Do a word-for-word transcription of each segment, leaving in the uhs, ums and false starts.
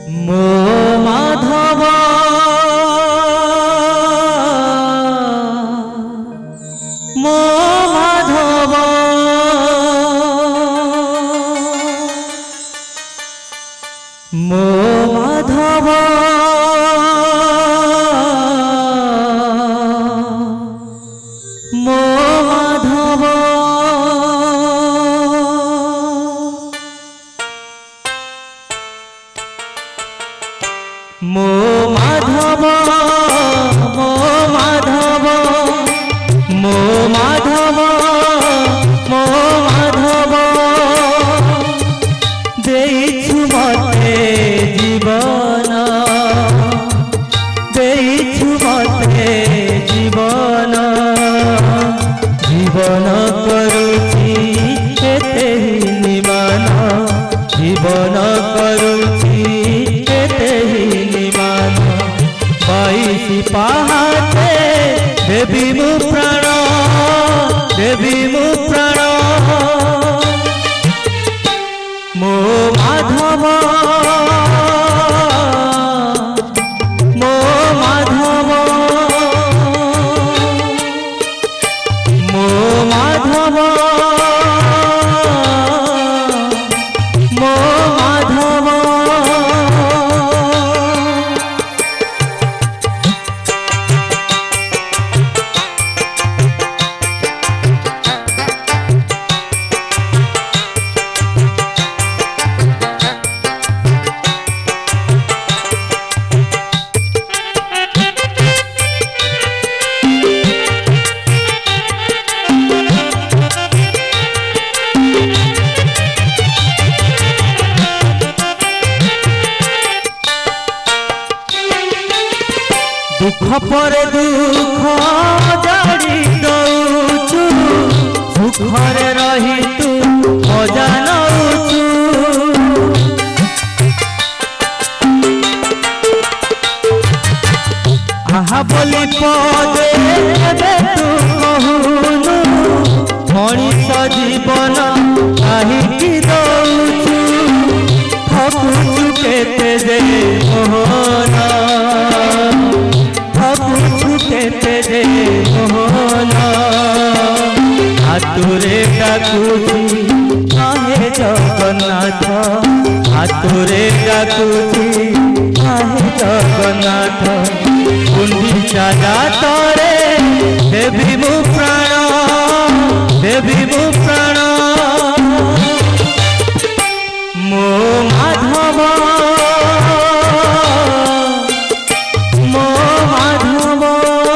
मो माधव मो माधव मो माधव मो माधव मो माधव मो माधव मो माधव मो माधव देइछु मते जीवन देइछु मते जीवन जीवन करुछि एते निमान जीवन करुछि एते निमान बाईसी पहाटे देवी मु प्राण देवी मु प्राण मो माधव मो माधव मो माधव मो माधव दुख पर दुख जाड़ी दौचु सुखरे रही तू मजा नौचु आहा बोली पदे तू कहूनु मनीष जीवन कहीं दौचु थकुचु केते जे मोहन केते जे मोहन हाथुरे डाकुची आहे जगन्नाथ हाथुरे डाकुची आहे जगन्नाथ गुंडीचा जातरे देवी मु प्राण देवी मु प्राण मो माधव मो माधव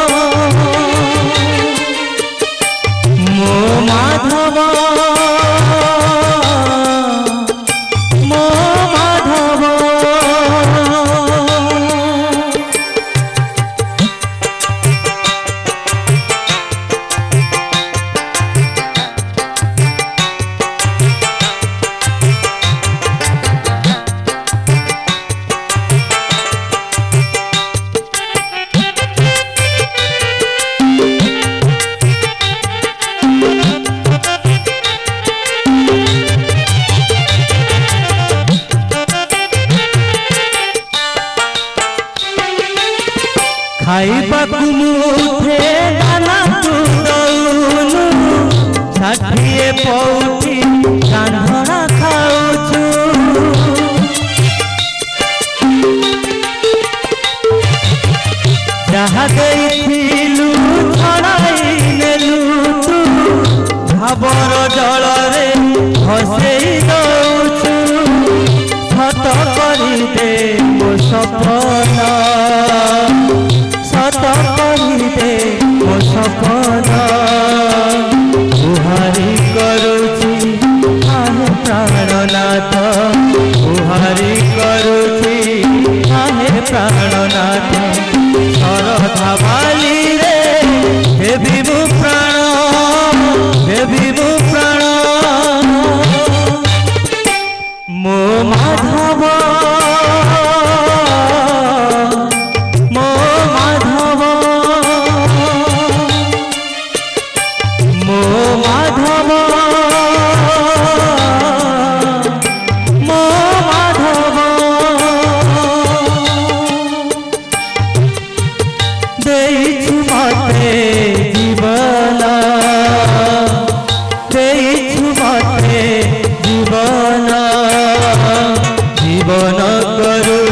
मो माधव मो माधव खाइबाकु मुठे दाना तू दौनु षाठिए पौटी रांधणा खाउछु जहाँ देइथिलु छड़ाई नेलु तू भावर जलरे भसेई दौछु सत करी दे मो सपना सत करी दे मो सपना गुहारी करुछि आहे प्राणनाथ गुहारी करुछि आहे प्राणनाथ शरधा बाली रे देवी मु प्राण देवी मु प्राण मो माधव मो माधव मो माधव मो माधव ଜୀବନ କରୁ